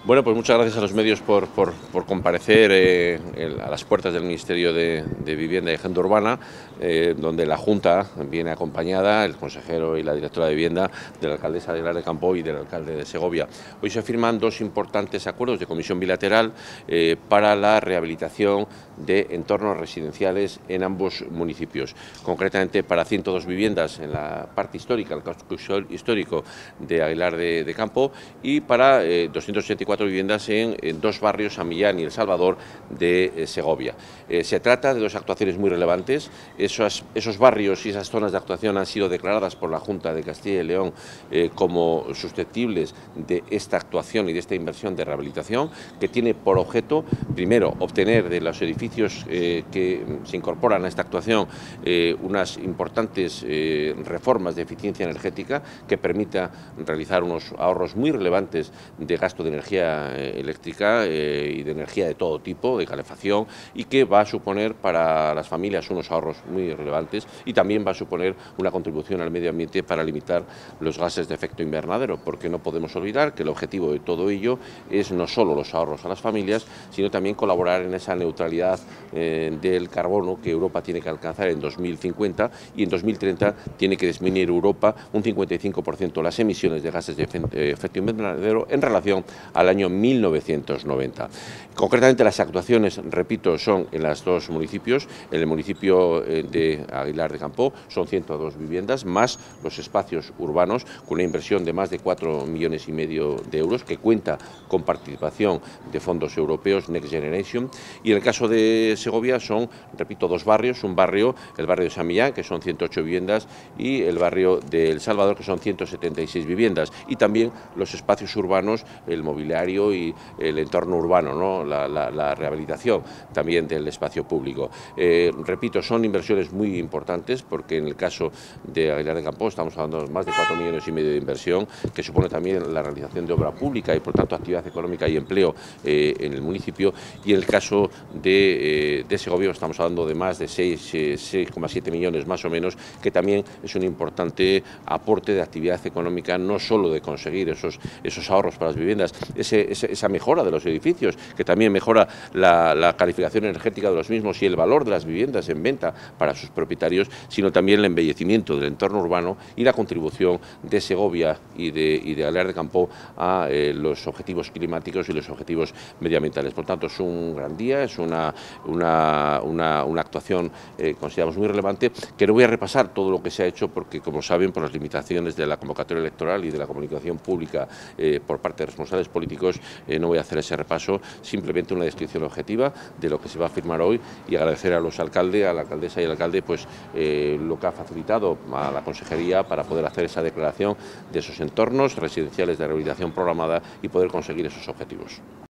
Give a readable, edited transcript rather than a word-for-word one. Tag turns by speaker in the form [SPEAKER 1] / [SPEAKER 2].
[SPEAKER 1] Bueno, pues muchas gracias a los medios por comparecer a las puertas del Ministerio de Vivienda y Agenda Urbana, donde la Junta viene acompañada, el consejero y la directora de Vivienda, de la alcaldesa de Aguilar de Campo y del alcalde de Segovia. Hoy se firman dos importantes acuerdos de comisión bilateral para la rehabilitación de entornos residenciales en ambos municipios, concretamente para 102 viviendas en la parte histórica, el casco histórico de Aguilar de Campo, y para 284 viviendas en dos barrios, San Millán y El Salvador, de Segovia. Se trata de dos actuaciones muy relevantes. Esos barrios y esas zonas de actuación han sido declaradas por la Junta de Castilla y León como susceptibles de esta actuación y de esta inversión de rehabilitación, que tiene por objeto, primero, obtener de los edificios que se incorporan a esta actuación unas importantes reformas de eficiencia energética que permita realizar unos ahorros muy relevantes de gasto de energía eléctrica y de energía de todo tipo, de calefacción, y que va a suponer para las familias unos ahorros muy relevantes, y también va a suponer una contribución al medio ambiente para limitar los gases de efecto invernadero, porque no podemos olvidar que el objetivo de todo ello es no solo los ahorros a las familias, sino también colaborar en esa neutralidad del carbono que Europa tiene que alcanzar en 2050, y en 2030 tiene que disminuir Europa un 55% las emisiones de gases de efecto invernadero en relación al año 1990. Concretamente, las actuaciones, repito, son en los dos municipios. En el municipio de Aguilar de Campo son 102 viviendas, más los espacios urbanos, con una inversión de más de 4,5 millones de euros, que cuenta con participación de fondos europeos Next Generation. Y en el caso de Segovia son, repito, dos barrios: un barrio, el barrio de San Millán, que son 108 viviendas, y el barrio de El Salvador, que son 176 viviendas, y también los espacios urbanos, el mobiliario y el entorno urbano, ¿no? la rehabilitación también del espacio público. Repito, son inversiones muy importantes, porque en el caso de Aguilar de Campo estamos hablando de más de 4,5 millones de inversión, que supone también la realización de obra pública y, por tanto, actividad económica y empleo en el municipio. Y en el caso de Segovia estamos hablando de más de 6,7 millones más o menos, que también es un importante aporte de actividad económica, no solo de conseguir esos ahorros para las viviendas, esa mejora de los edificios, que también mejora la calificación energética de los mismos y el valor de las viviendas en venta para sus propietarios, sino también el embellecimiento del entorno urbano y la contribución de Segovia y de Aguilar de Campo a los objetivos climáticos y los objetivos medioambientales. Por tanto, es un gran día, es una actuación consideramos muy relevante, que no voy a repasar todo lo que se ha hecho, porque, como saben, por las limitaciones de la convocatoria electoral y de la comunicación pública por parte de responsables políticos, no voy a hacer ese repaso. Simplemente una descripción objetiva de lo que se va a firmar hoy, y agradecer a los alcaldes, a la alcaldesa y al alcalde, pues lo que ha facilitado a la consejería para poder hacer esa declaración de esos entornos residenciales de rehabilitación programada y poder conseguir esos objetivos.